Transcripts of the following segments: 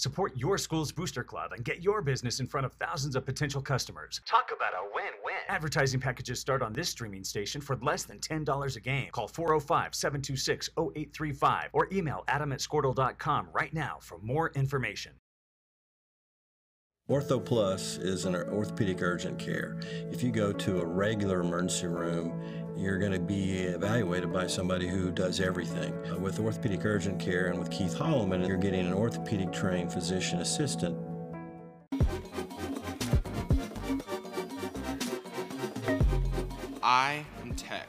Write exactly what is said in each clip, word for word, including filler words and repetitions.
Support your school's booster club and get your business in front of thousands of potential customers. Talk about a win-win. Advertising packages start on this streaming station for less than ten dollars a game. Call four oh five, seven two six, oh eight three five or email adam at squirtle dot com right now for more information. Ortho Plus is an orthopedic urgent care. If you go to a regular emergency room, you're going to be evaluated by somebody who does everything. With orthopedic urgent care and with Keith Holloman, you're getting an orthopedic trained physician assistant. I am Tech.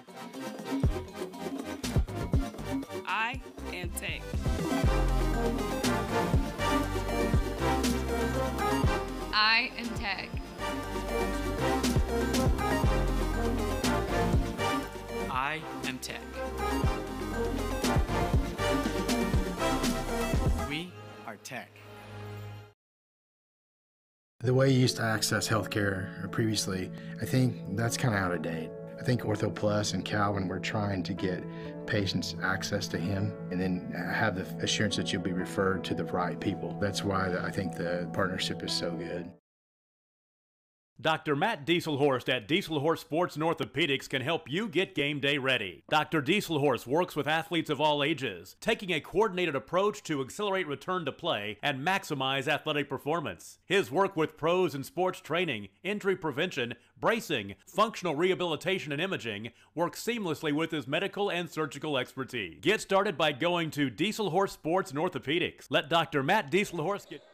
I am Tech. I am Tech. I am Tech. We are Tech. The way you used to access healthcare previously, I think that's kind of out of date. I think Ortho Plus and Calvin were trying to get patients access to him and then have the assurance that you'll be referred to the right people. That's why I think the partnership is so good. Doctor Matt Dieselhorst at Dieselhorst Sports and Orthopedics can help you get game day ready. Doctor Dieselhorst works with athletes of all ages, taking a coordinated approach to accelerate return to play and maximize athletic performance. His work with pros in sports training, injury prevention, bracing, functional rehabilitation, and imaging works seamlessly with his medical and surgical expertise. Get started by going to Dieselhorst Sports and Orthopedics. Let Doctor Matt Dieselhorst get...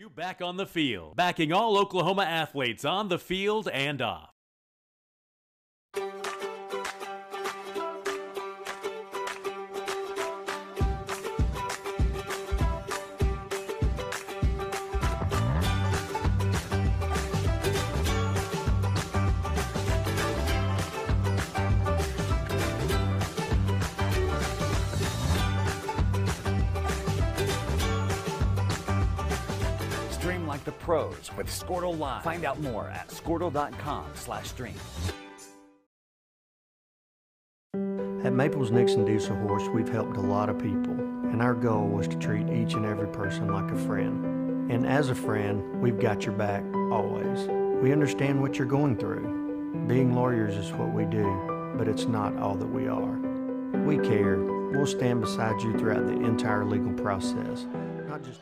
You back on the field, backing all Oklahoma athletes on the field and off. Stream like the pros with Squirtle Live. Find out more at squirtle dot com slash stream. At Maples Nixon Diesel Horse, we've helped a lot of people, and our goal was to treat each and every person like a friend. And as a friend, we've got your back always. We understand what you're going through. Being lawyers is what we do, but it's not all that we are. We care. We'll stand beside you throughout the entire legal process. Not just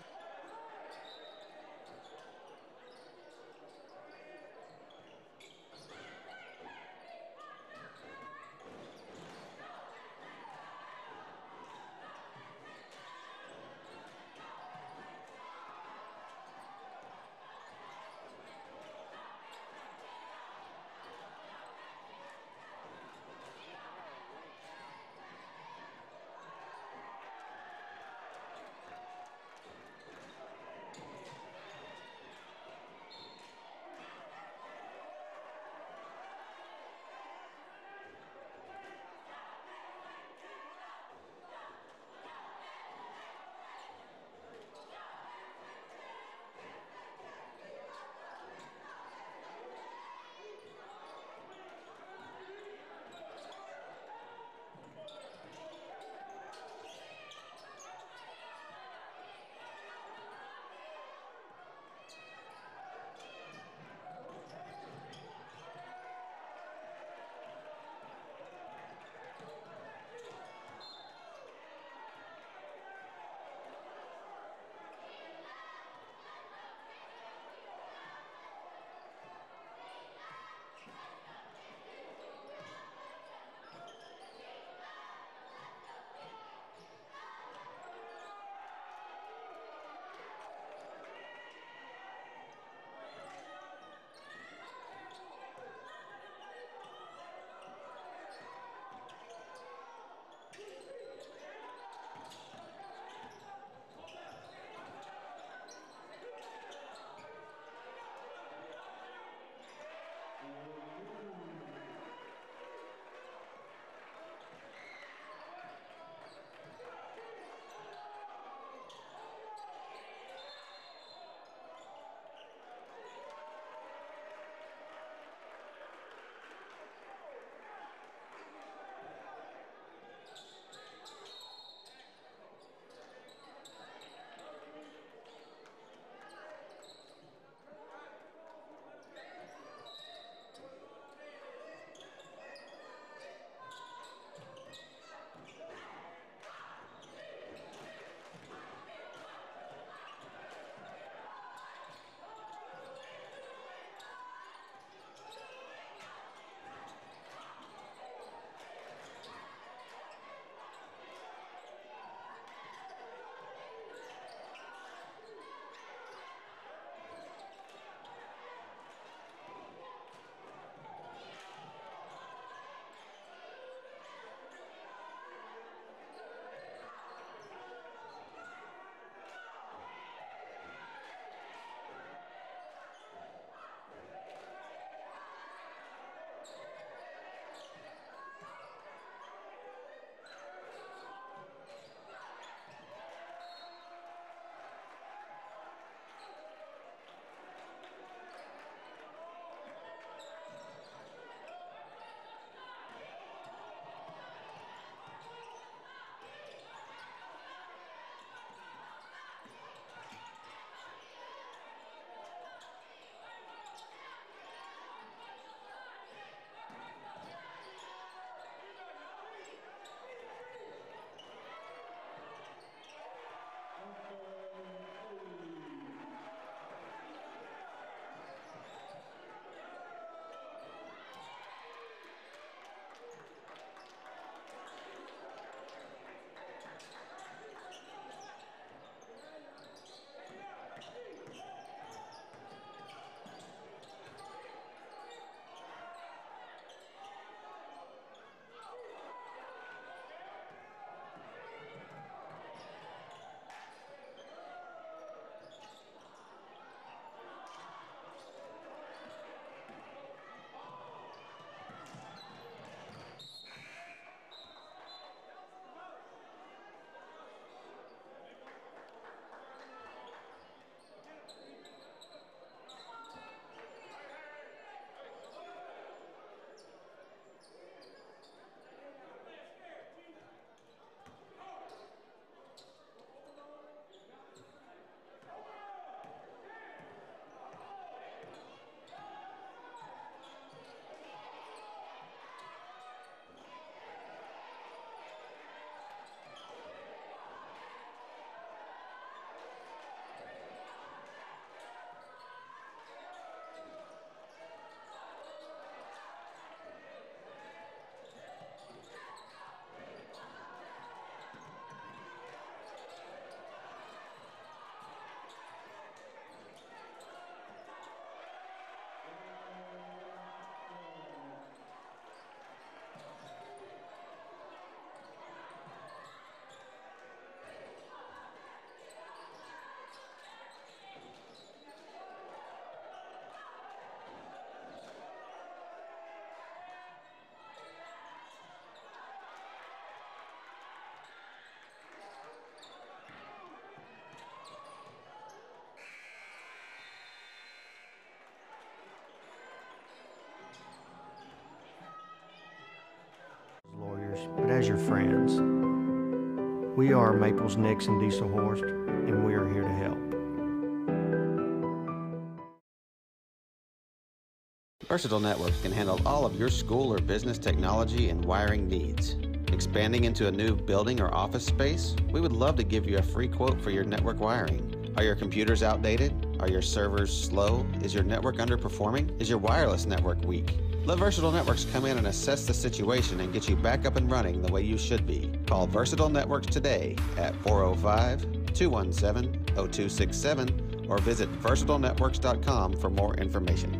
but as your friends. We are Maples, Nix, and Dieselhorst, and we are here to help. Versatile Networks can handle all of your school or business technology and wiring needs. Expanding into a new building or office space? We would love to give you a free quote for your network wiring. Are your computers outdated? Are your servers slow? Is your network underperforming? Is your wireless network weak? Let Versatile Networks come in and assess the situation and get you back up and running the way you should be. Call Versatile Networks today at four oh five, two one seven, oh two six seven or visit versatile networks dot com for more information.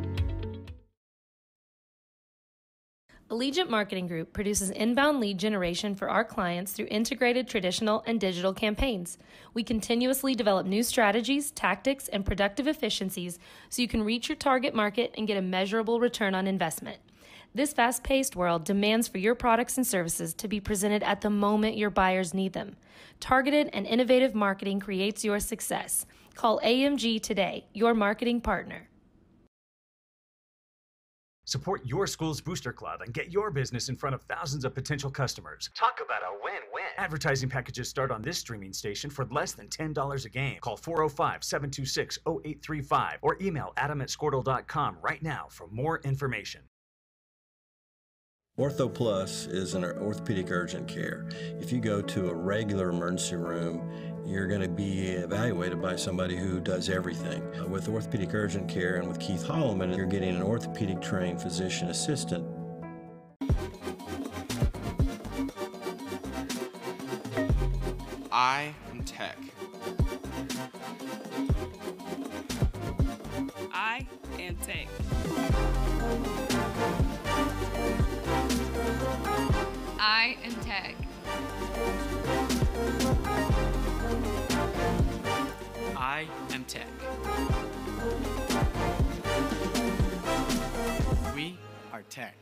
Allegiant Marketing Group produces inbound lead generation for our clients through integrated traditional and digital campaigns. We continuously develop new strategies, tactics, and productive efficiencies so you can reach your target market and get a measurable return on investment. This fast-paced world demands for your products and services to be presented at the moment your buyers need them. Targeted and innovative marketing creates your success. Call A M G today, your marketing partner. Support your school's Booster Club and get your business in front of thousands of potential customers. Talk about a win-win. Advertising packages start on this streaming station for less than ten dollars a game. Call four oh five, seven two six, oh eight three five or email adam at squirtle dot com right now for more information. Ortho Plus is an orthopedic urgent care. If you go to a regular emergency room, you're going to be evaluated by somebody who does everything. With orthopedic urgent care and with Keith Holloman, you're getting an orthopedic trained physician assistant. I am Tech. I am Tech. I am Tech. I am Tech. We are Tech.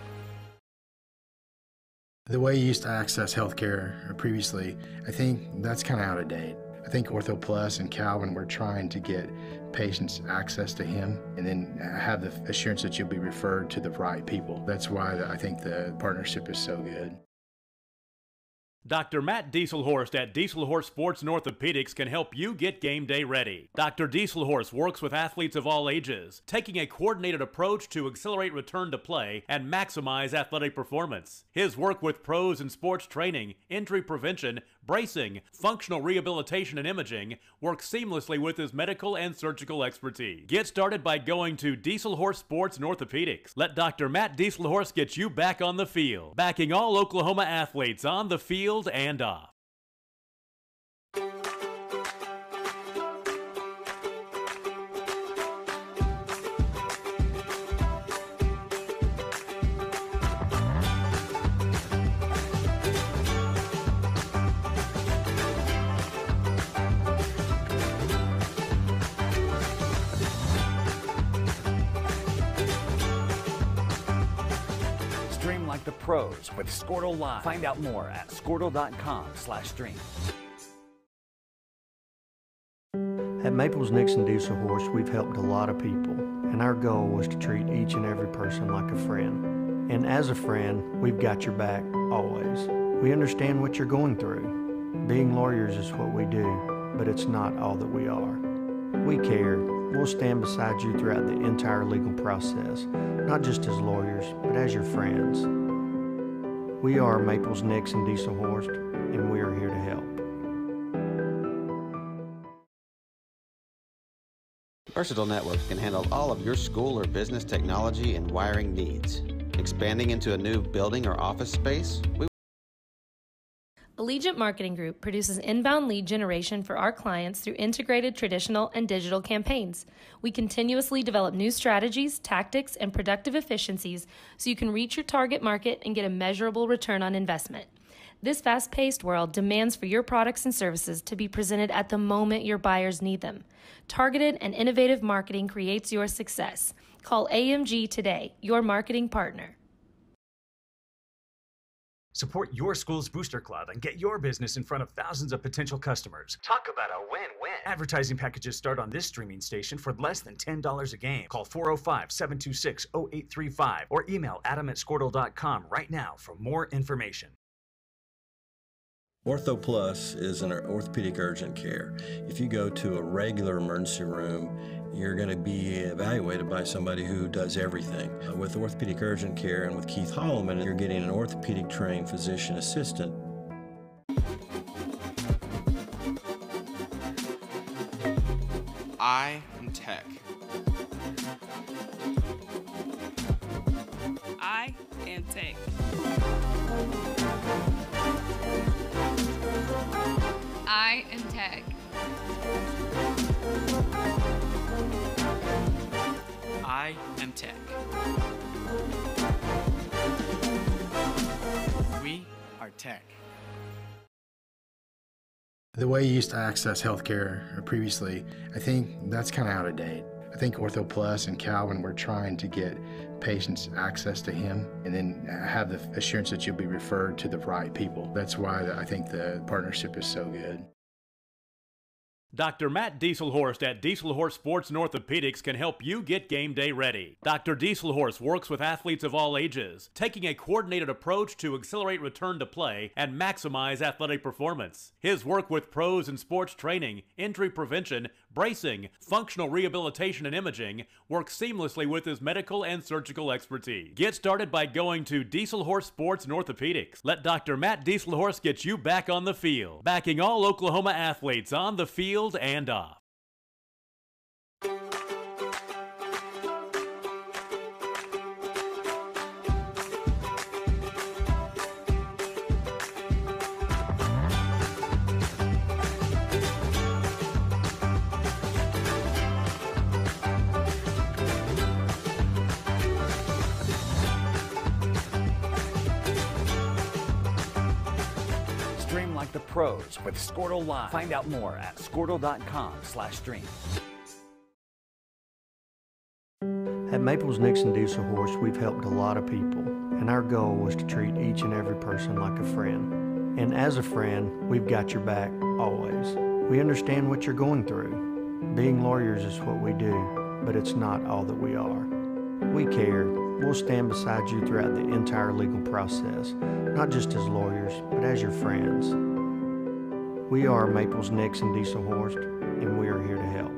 The way you used to access healthcare previously, I think that's kind of out of date. I think Ortho Plus and Calvin were trying to get patients access to him and then have the assurance that you'll be referred to the right people. That's why I think the partnership is so good. Doctor Matt Dieselhorst at Dieselhorst Sports and Orthopedics can help you get game day ready. Doctor Dieselhorst works with athletes of all ages, taking a coordinated approach to accelerate return to play and maximize athletic performance. His work with pros in sports training, injury prevention, bracing, functional rehabilitation, and imaging works seamlessly with his medical and surgical expertise. Get started by going to Dieselhorst Sports and Orthopedics. Let Doctor Matt Dieselhorst get you back on the field, backing all Oklahoma athletes on the field and off. Stream like the pros with Squirtle Live. Find out more at squirtle dot com slash stream. At Maples, Nix, and Dieselhorst, we've helped a lot of people, and our goal was to treat each and every person like a friend. And as a friend, we've got your back always. We understand what you're going through. Being lawyers is what we do, but it's not all that we are. We care. We'll stand beside you throughout the entire legal process, not just as lawyers, but as your friends. We are Maples, Nix, and Dieselhorst, and we are here to help. Versatile Networks can handle all of your school or business technology and wiring needs. Expanding into a new building or office space? We Allegiant Marketing Group produces inbound lead generation for our clients through integrated traditional and digital campaigns. We continuously develop new strategies, tactics, and productive efficiencies so you can reach your target market and get a measurable return on investment. This fast-paced world demands for your products and services to be presented at the moment your buyers need them. Targeted and innovative marketing creates your success. Call A M G today, your marketing partner. Support your school's Booster Club and get your business in front of thousands of potential customers. Talk about a win-win. Advertising packages start on this streaming station for less than ten dollars a game. Call four oh five, seven two six, oh eight three five or email adam at squirtle dot com right now for more information. Ortho Plus is an orthopedic urgent care. If you go to a regular emergency room, you're going to be evaluated by somebody who does everything. Uh, with orthopedic urgent care and with Keith Holloman, you're getting an orthopedic trained physician assistant. I am Tech. I am Tech. I am Tech. I am Tech. We are Tech. The way you used to access healthcare previously, I think that's kind of out of date. I think Ortho Plus and Calvin were trying to get patients access to him and then have the assurance that you'll be referred to the right people. That's why I think the partnership is so good. Doctor Matt Dieselhorst at Dieselhorst Sports and Orthopedics can help you get game day ready. Doctor Dieselhorst works with athletes of all ages, taking a coordinated approach to accelerate return to play and maximize athletic performance. His work with pros in sports training, injury prevention, bracing, functional rehabilitation, and imaging works seamlessly with his medical and surgical expertise. Get started by going to Dieselhorst Sports and Orthopedics. Let Doctor Matt Dieselhorst get you back on the field, backing all Oklahoma athletes on the field and off. Stream like the pros with Squirtle Live. Find out more at squirtle dot com slash stream. At Maples Nixon Diesel Horse, we've helped a lot of people, and our goal was to treat each and every person like a friend. And as a friend, we've got your back always. We understand what you're going through. Being lawyers is what we do, but it's not all that we are. We care. We'll stand beside you throughout the entire legal process, not just as lawyers, but as your friends. We are Maples Nixon Diesel Horse, and we are here to help.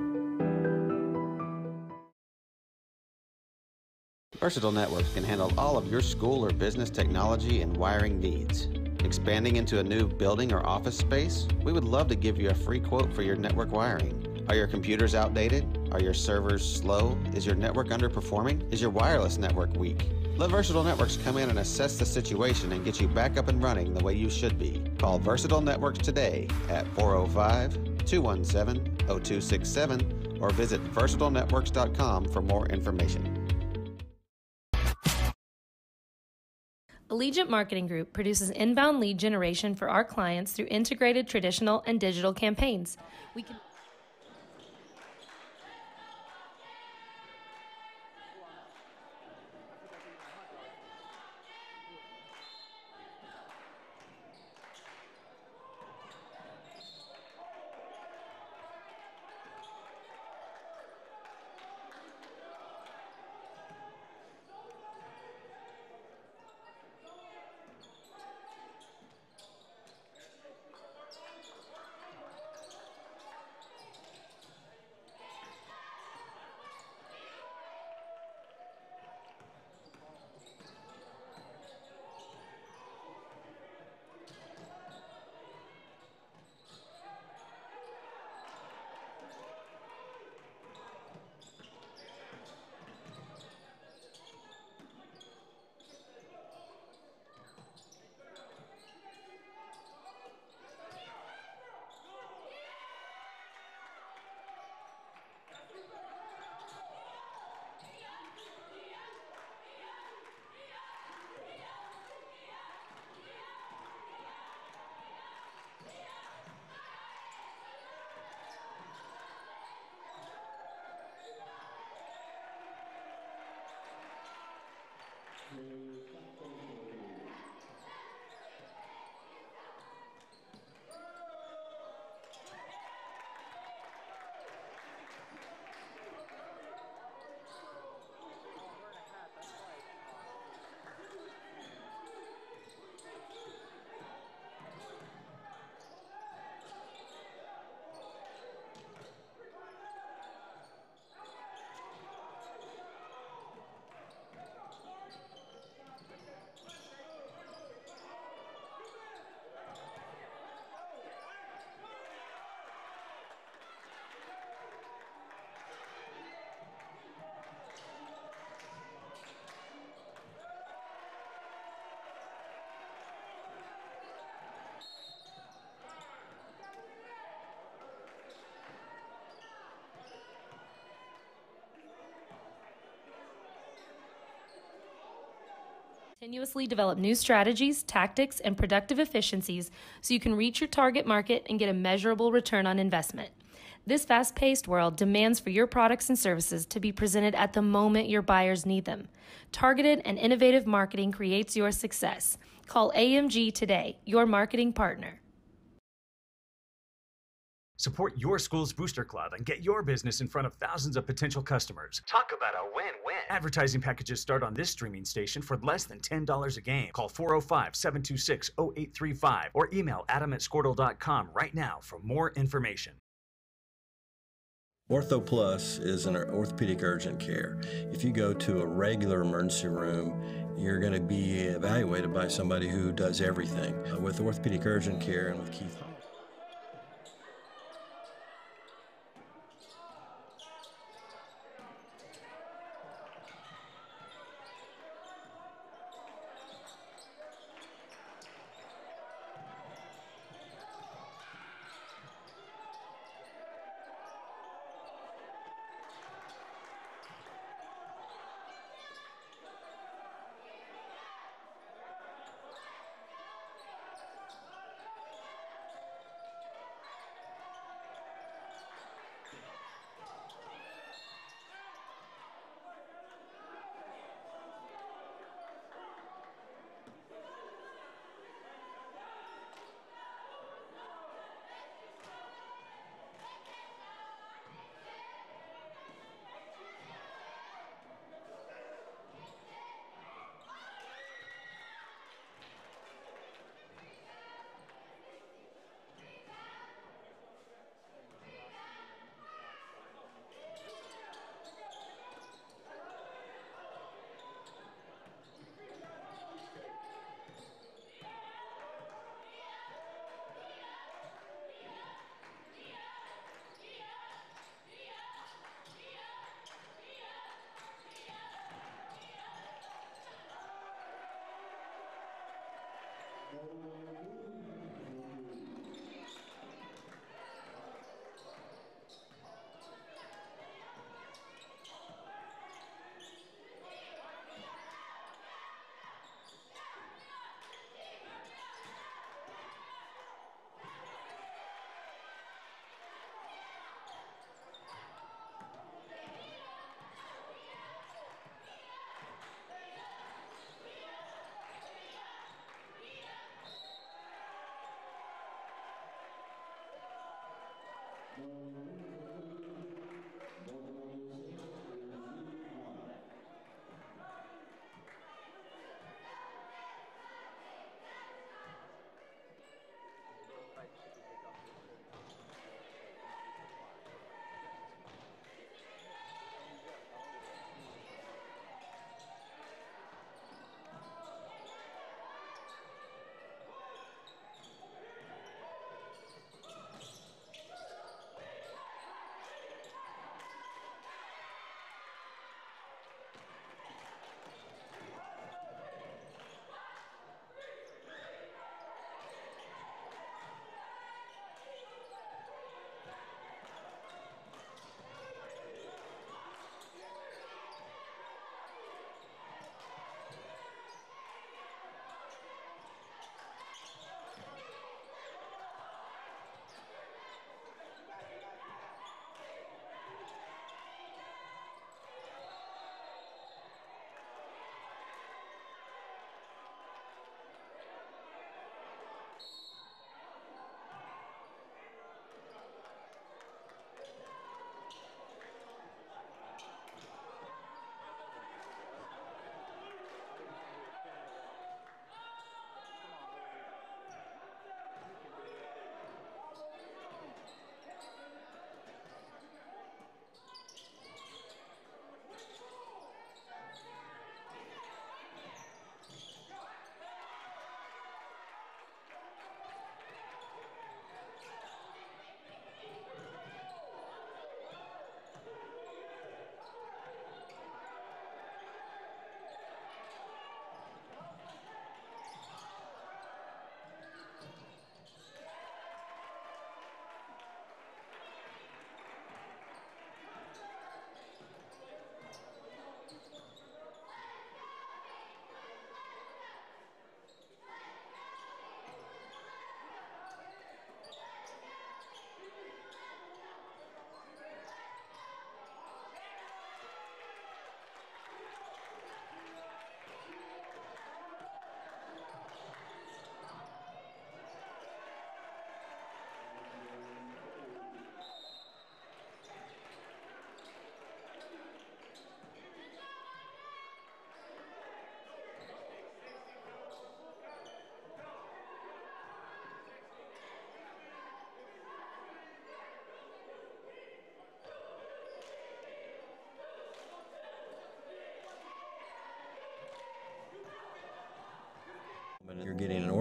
Versatile Networks can handle all of your school or business technology and wiring needs. Expanding into a new building or office space? We would love to give you a free quote for your network wiring. Are your computers outdated? Are your servers slow? Is your network underperforming? Is your wireless network weak? Let Versatile Networks come in and assess the situation and get you back up and running the way you should be. Call Versatile Networks today at four oh five, two one seven, oh two six seven or visit versatile networks dot com for more information. Allegiant Marketing Group produces inbound lead generation for our clients through integrated traditional and digital campaigns. We can Continuously develop new strategies, tactics, and productive efficiencies so you can reach your target market and get a measurable return on investment. This fast-paced world demands for your products and services to be presented at the moment your buyers need them. Targeted and innovative marketing creates your success. Call A M G today, your marketing partner. Support your school's Booster Club and get your business in front of thousands of potential customers. Talk about a win-win. Advertising packages start on this streaming station for less than ten dollars a game. Call four oh five, seven two six, oh eight three five or email adam at squirtle dot com right now for more information. Ortho Plus is an orthopedic urgent care. If you go to a regular emergency room, you're going to be evaluated by somebody who does everything. With orthopedic urgent care and with Keith Harrah.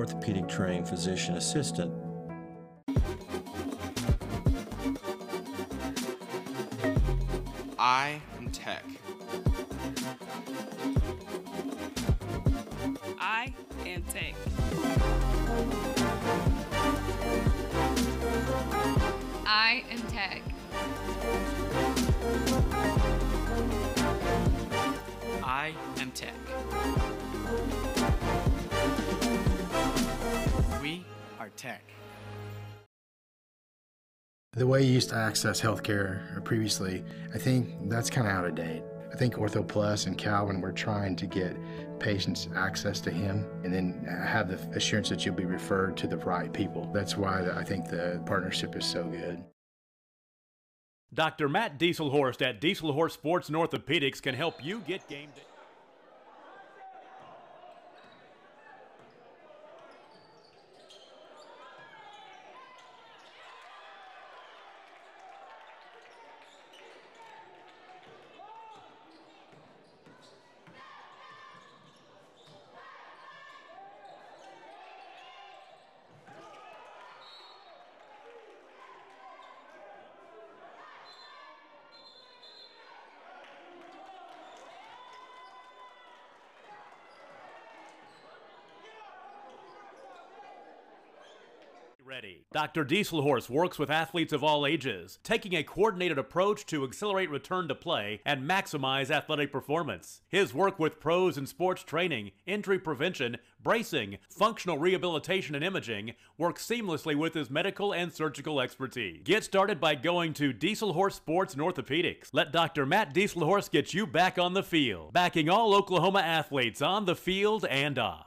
orthopedic trained physician assistant. I am Tech. I am Tech. I am Tech. I am Tech. We are Tech. The way you used to access healthcare previously, I think that's kind of out of date. I think Ortho Plus and Calvin were trying to get patients access to him and then have the assurance that you'll be referred to the right people. That's why I think the partnership is so good. Doctor Matt Dieselhorst at Dieselhorst Sports and Orthopedics can help you get game day. Ready. Doctor Dieselhorst works with athletes of all ages, taking a coordinated approach to accelerate return to play and maximize athletic performance. His work with pros in sports training, injury prevention, bracing, functional rehabilitation, and imaging works seamlessly with his medical and surgical expertise. Get started by going to Dieselhorst Sports and Orthopedics. Let Doctor Matt Dieselhorst get you back on the field, backing all Oklahoma athletes on the field and off.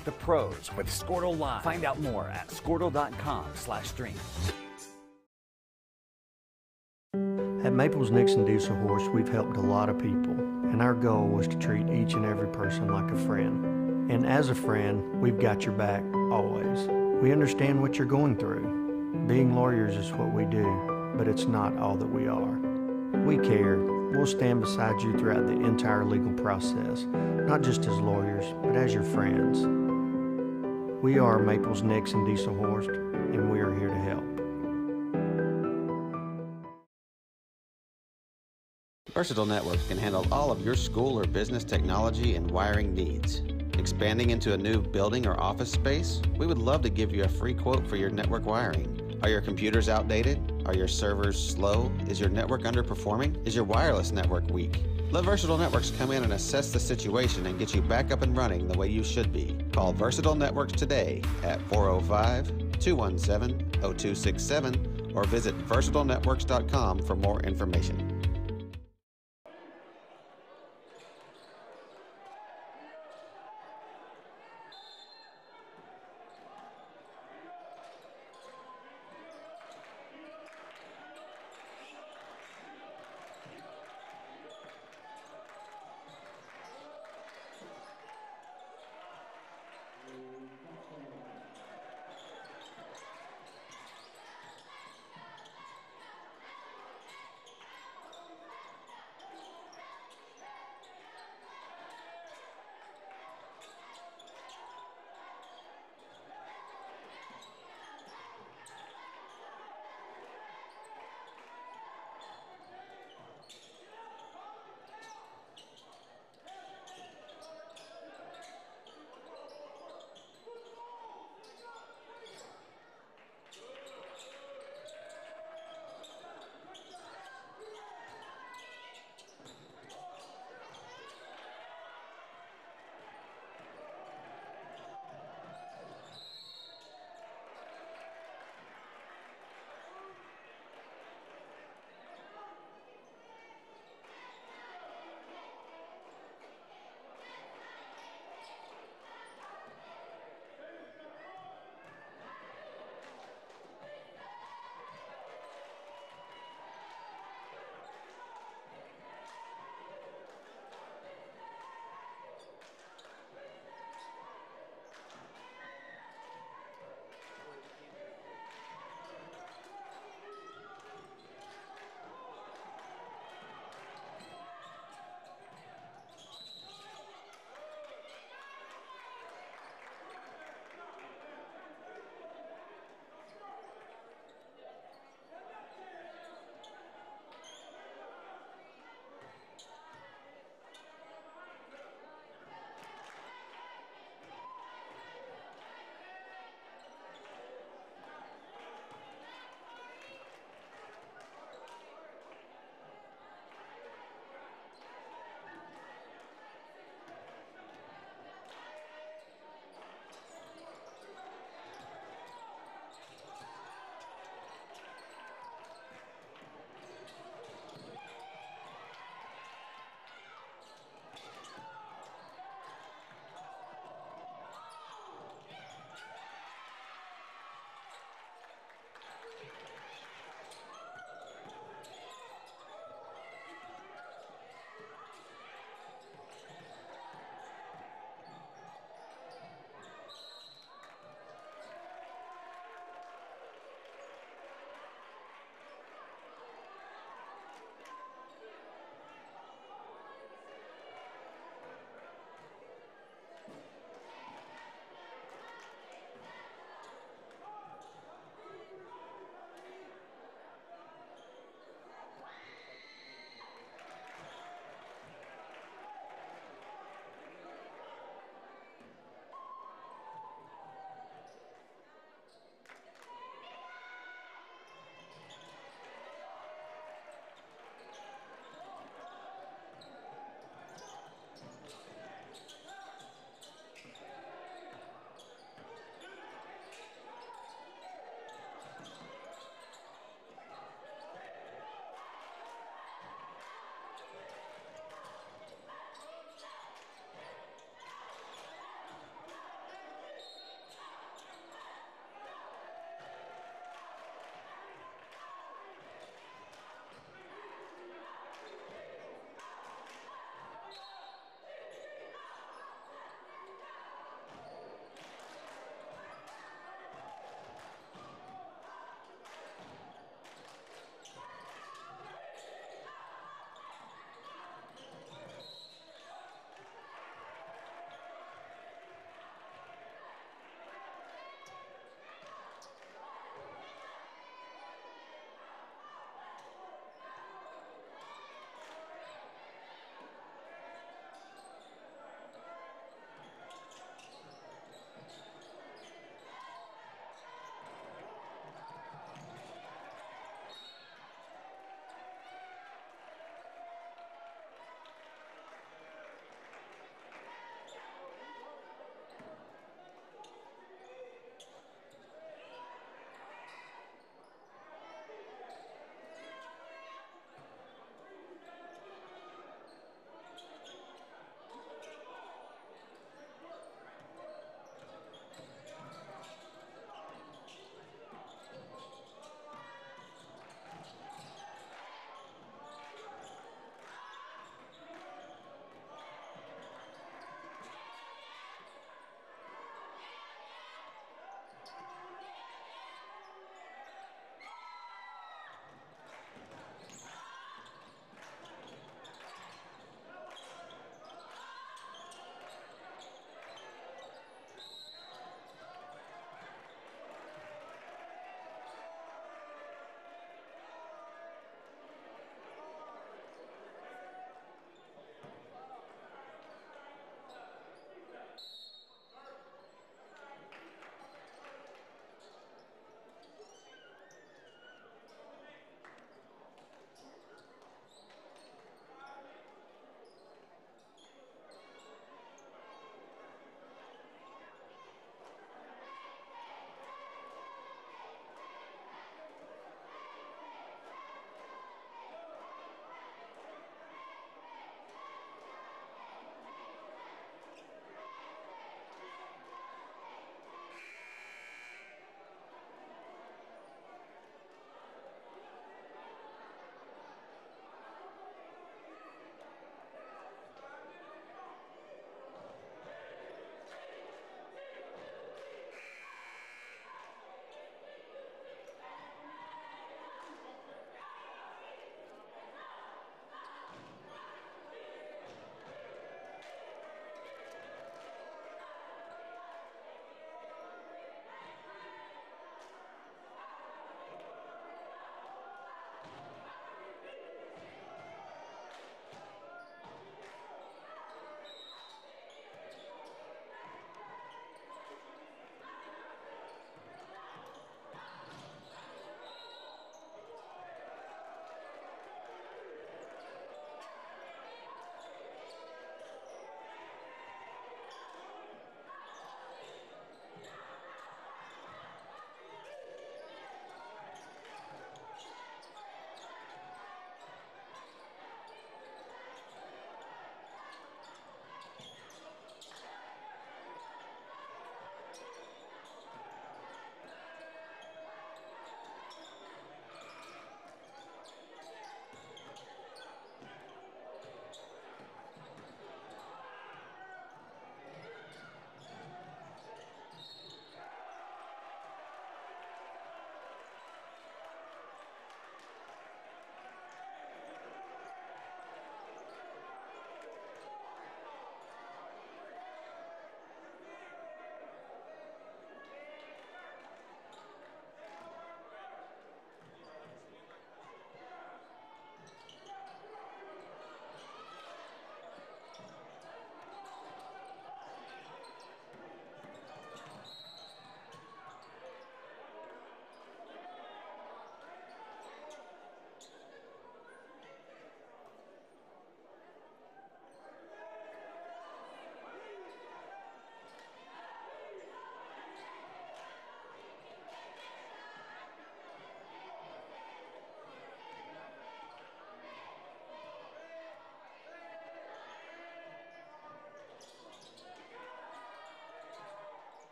like the pros with Squirtle Live. Find out more at squirtle.com slash stream. At Maples Nixon Diesel Horse, we've helped a lot of people, and our goal was to treat each and every person like a friend. And as a friend, we've got your back always. We understand what you're going through. Being lawyers is what we do, but it's not all that we are. We care. We'll stand beside you throughout the entire legal process, not just as lawyers, but as your friends. We are Maples Nixon Diesel Horse, and we are here to help. Versatile Networks can handle all of your school or business technology and wiring needs. Expanding into a new building or office space? We would love to give you a free quote for your network wiring. Are your computers outdated? Are your servers slow? Is your network underperforming? Is your wireless network weak? Let Versatile Networks come in and assess the situation and get you back up and running the way you should be. Call Versatile Networks today at four oh five, two one seven, oh two six seven or visit versatile networks dot com for more information.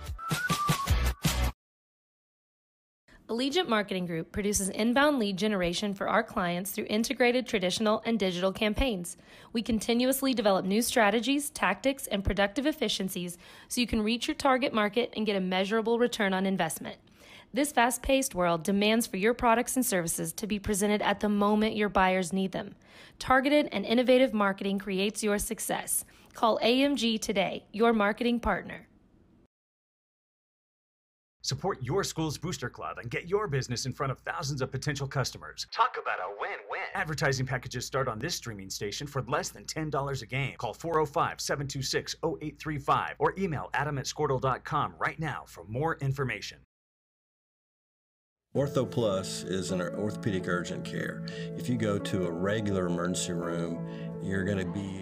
Allegiant Marketing Group produces inbound lead generation for our clients through integrated traditional and digital campaigns. We continuously develop new strategies, tactics, and productive efficiencies so you can reach your target market and get a measurable return on investment. This fast-paced world demands for your products and services to be presented at the moment your buyers need them. Targeted and innovative marketing creates your success. Call A M G today, your marketing partner. Support your school's booster club and get your business in front of thousands of potential customers. Talk about a win-win. Advertising packages start on this streaming station for less than ten dollars a game. Call four oh five, seven two six, oh eight three five or email adam at squirtle dot com right now for more information. Ortho Plus is an orthopedic urgent care. If you go to a regular emergency room, you're going to be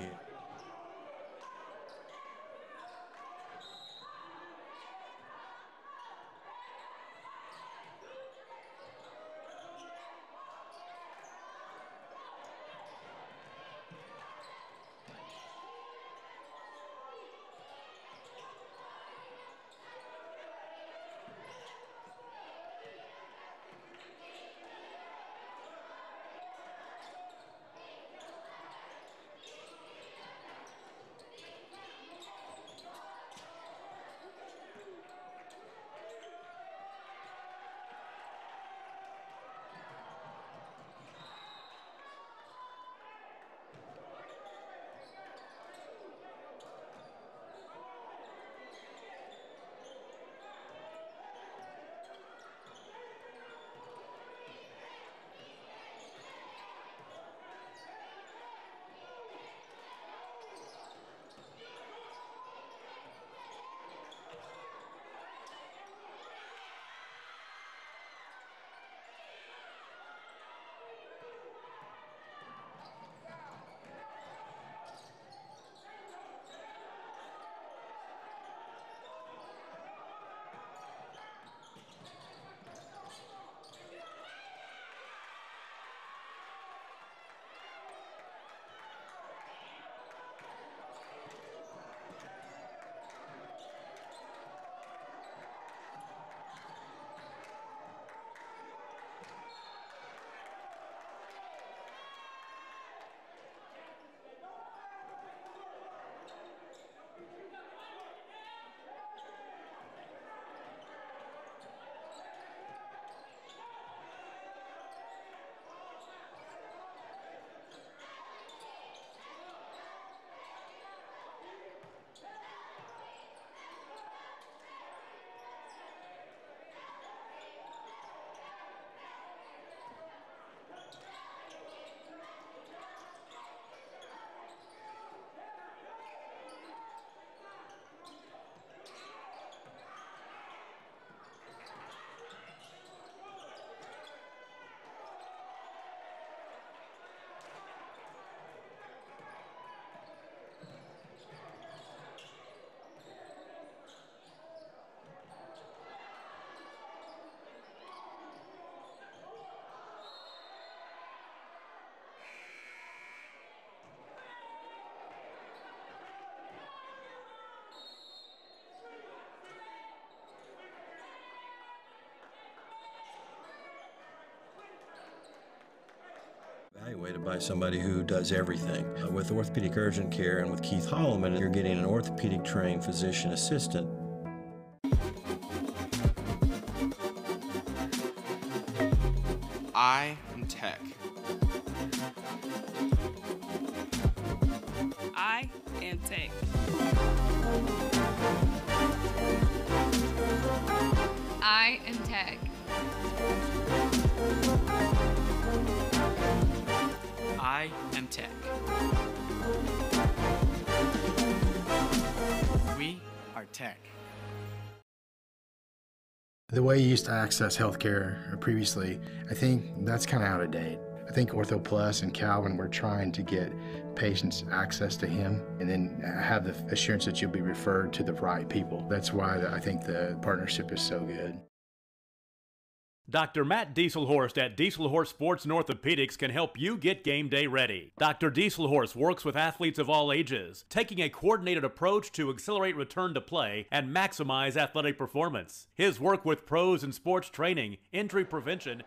evaluated by somebody who does everything. Uh, with orthopedic urgent care and with Keith Holloman, you're getting an orthopedic trained physician assistant. I am Tech. I am Tech. I am Tech. I am Tech. We are Tech. The way you used to access healthcare previously, I think that's kind of out of date. I think Ortho Plus and Calvin were trying to get patients access to him and then have the assurance that you'll be referred to the right people. That's why I think the partnership is so good. Doctor Matt Dieselhorst at Dieselhorst Sports and Orthopedics can help you get game day ready. Doctor Dieselhorst works with athletes of all ages, taking a coordinated approach to accelerate return to play and maximize athletic performance. His work with pros in sports training, injury prevention,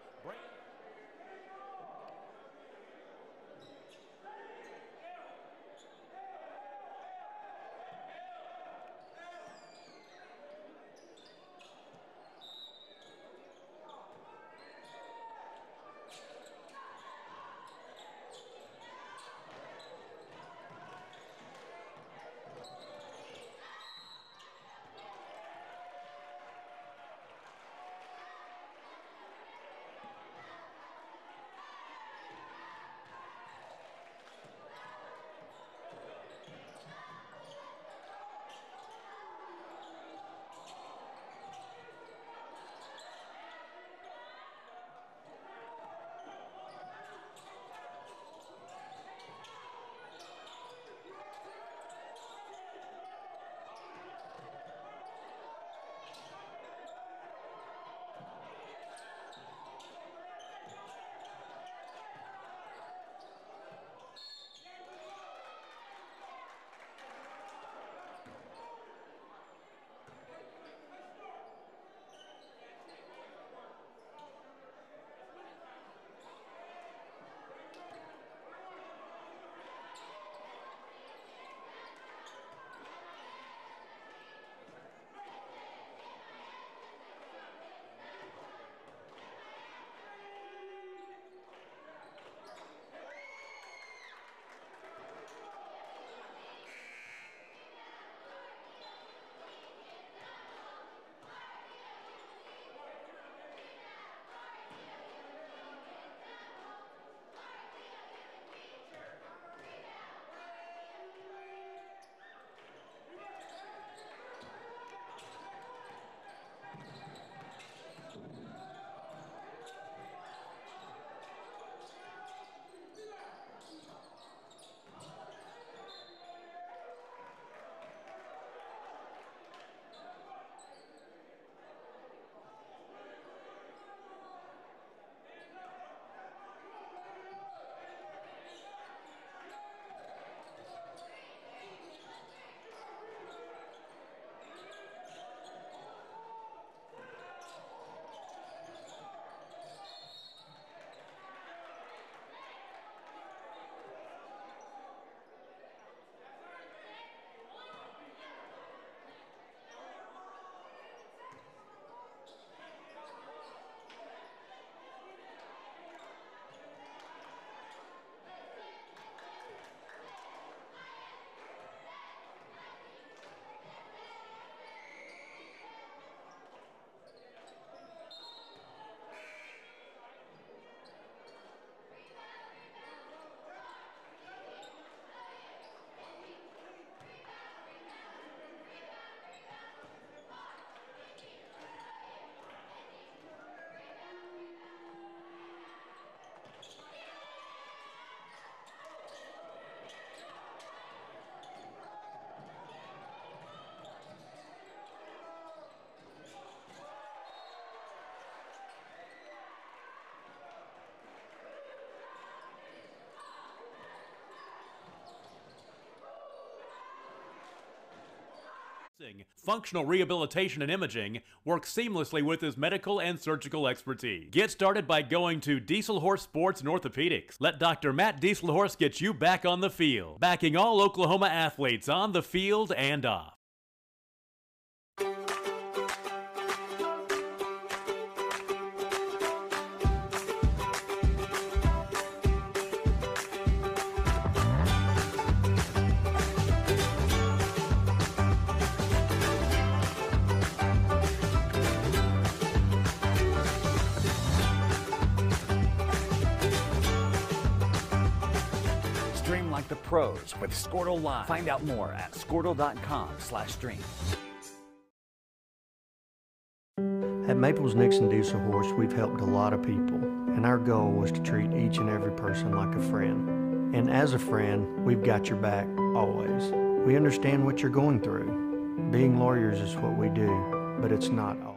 functional rehabilitation and imaging work seamlessly with his medical and surgical expertise. Get started by going to Dieselhorst Sports and Orthopedics. Let Doctor Matt Dieselhorst get you back on the field, backing all Oklahoma athletes on the field and off. Stream like the pros with Squirtle Live. Find out more at squirtle dot com slash stream. At Maples Nixon Dieselhorst, we've helped a lot of people, and our goal was to treat each and every person like a friend. And as a friend, we've got your back always. We understand what you're going through. Being lawyers is what we do, but it's not all.